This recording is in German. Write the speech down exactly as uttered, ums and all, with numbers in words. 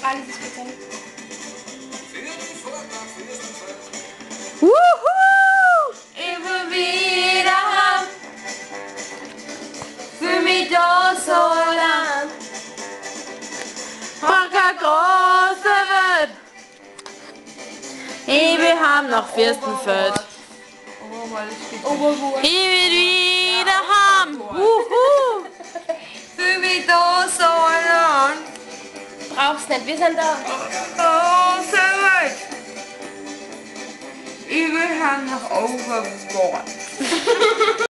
Alles ist speziell. Wuhu! Immer wieder haben für mich da so lang. Mach keine große Welt. Ich will haben nach Fürstenfeld. Ich will wieder haben. Wuhu! Für mich da so lang. Brauchst nicht, wir sind da. Große Welt. Ich will haben nach Overboard.